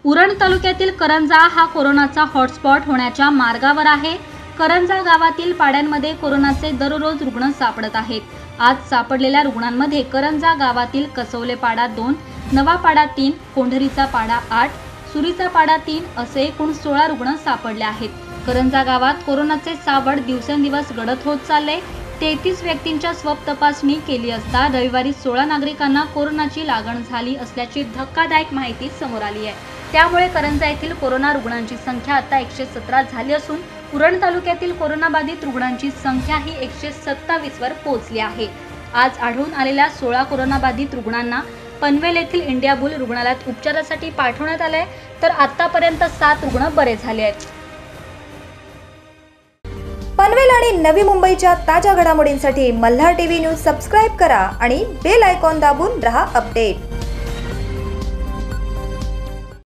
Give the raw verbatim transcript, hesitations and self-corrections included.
उरण तालुक्यातील करंजा हा कोरोनाचा हॉटस्पॉट होण्याच्या मार्गावर आहे। करंजा गावातील पाड्यांमध्ये कोरोनाचे दररोज रुग्ण सापडत आहेत। आज सापडलेल्या रुग्णांमध्ये करंजा गावातील कसवले पाडा दोन, नवा पाडा तीन, कोंढरीचा पाडा आठ, सुरीचा पाडा तीन असे एकूण सोळा रुग्ण सापडले आहेत। करंजा गावात कोरोनाचे सावट दिवसेंदिवस गडद होत चालले। तेहतीस व्यक्तींच्या स्वब तपासणी केली असता रविवारी सोळा नागरिकांना कोरोनाची लागण झाली असल्याची धक्कादायक माहिती समोर आली आहे। त्यामुळे करंजा येथील कोरोना रुग्णांची संख्या आता एकशे सतरा झाली असून उरण तालुक्यातील कोरोनाबाधित रुग्णांची संख्या ही एकशे सत्तावीस वर पोहोचली आहे। आज आढळून आलेल्या सोळा कोरोनाबाधित रुग्णांना पनवेल येथील इंडिया बुल रुग्णालयात उपचारासाठी पाठवण्यात आले, तर आतापर्यंत सात रुग्ण बरे झाले आहेत। पनवेल आणि नवी मुंबईच्या ताज्या घडामोडींसाठी मल्हार टीव्ही न्यूज सबस्क्राइब करा आणि बेल आयकॉन दाबून रहा अपडेट।